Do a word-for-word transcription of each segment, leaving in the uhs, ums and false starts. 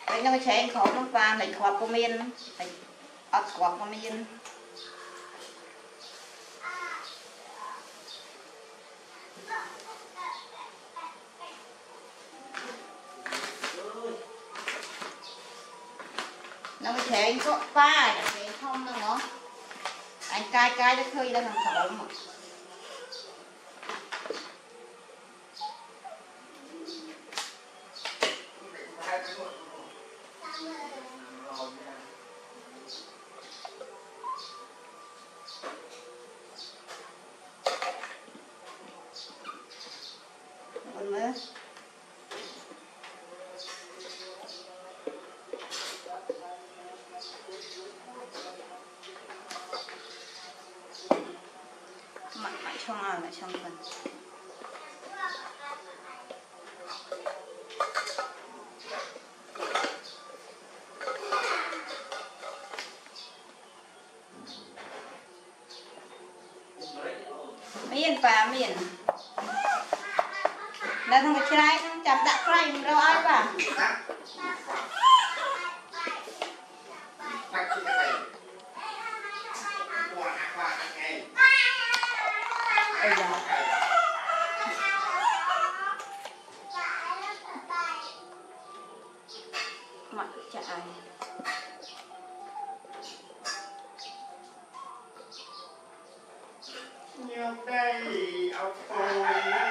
Vậy nó chạy khó nó pha này khó có miên ớt khó có miên nó mới chạy có pha chạy không đâu nó anh cai cai nó khơi ra thằng khổ mà còn nữa mặt mặt trong nào là trong phần miền và miền là thằng trai thằng chặt đã trai đâu ai cả mặt chạy nhiều đây ông tôi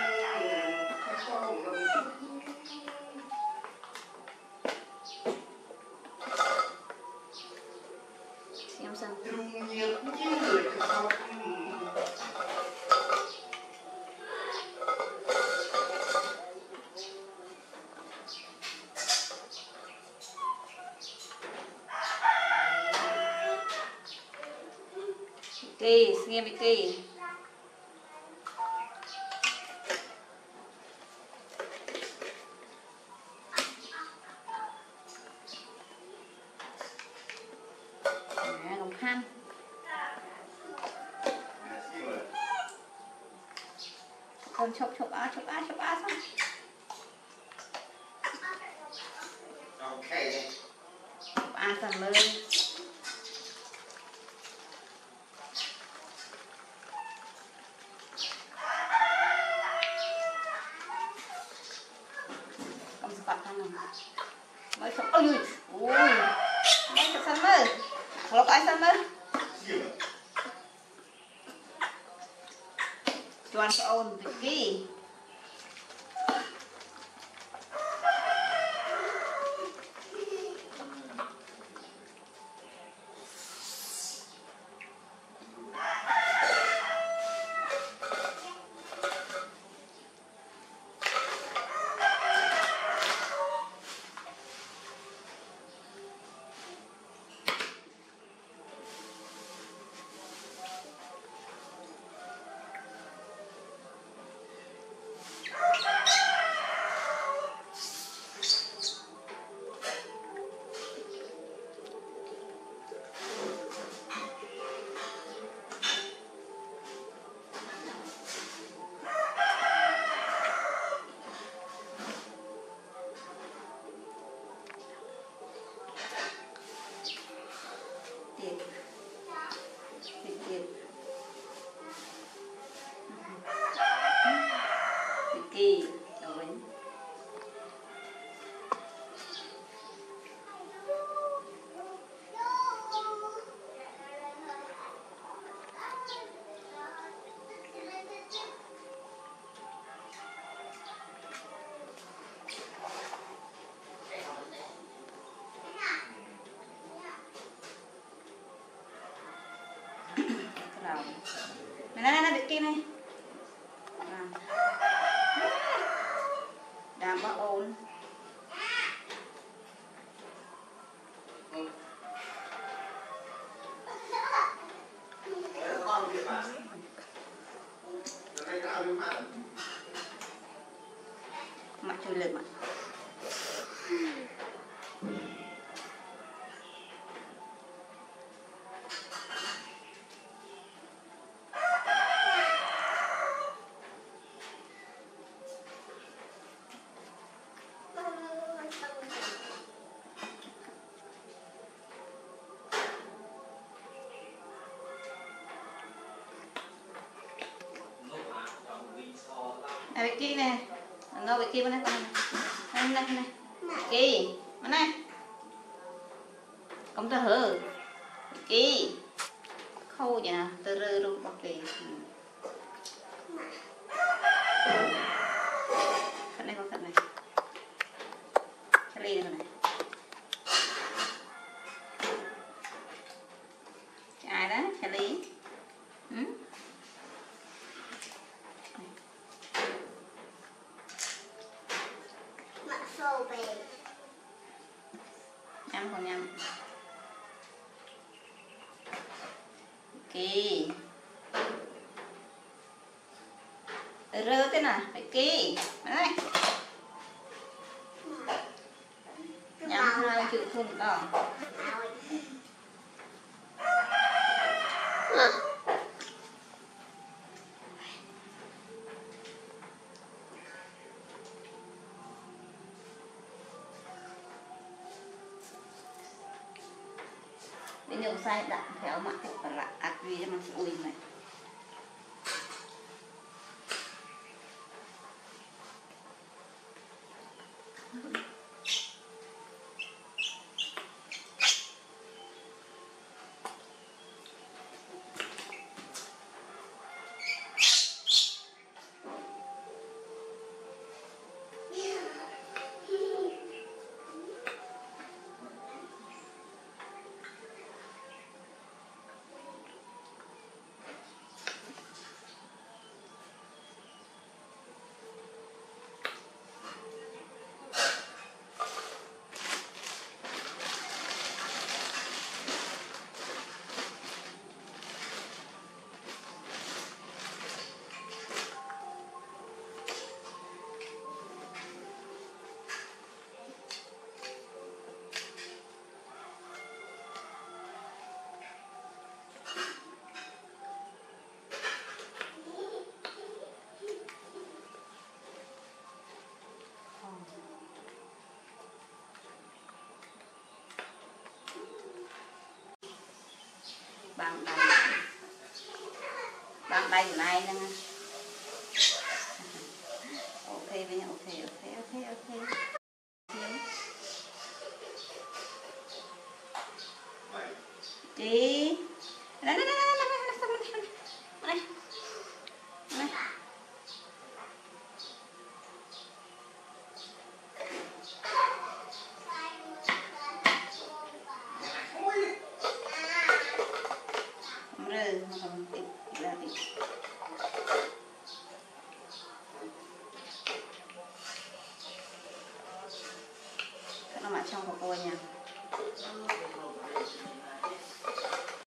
xem xem nhiều người không kỳ nghe bị kỳ khăn con chụp chụp á chụp á chụp á xong ok chụp á xong lên con sập thằng này mới chụp ôi ui mới chụp xong mới lộc ai xong mới Chaelie and Vicky Vicky rồi này này này Vicky này đang có ôn mặt chui lên mặt Vicky nè, nó Vicky bên đây con này, này này, Vicky, bên này, không ta hử, Vicky, khâu vậy nè, từ từ luôn bọc kì, khăn này con khăn này, Chaelie này, ai đó, Chaelie, ừ? Nhắm còn nhắm Vicky rơ thế nào Vicky đây nhắm hai chữ không đó bây giờ sai đặt theo mặt và lại ắt vì cho mình ui này bằng tay bằng tay của này nè ok với nhau ok ok ok ok đi đây đây đây đây đây đây rơ mà không tiếp ra đi nó mà trong của cô nha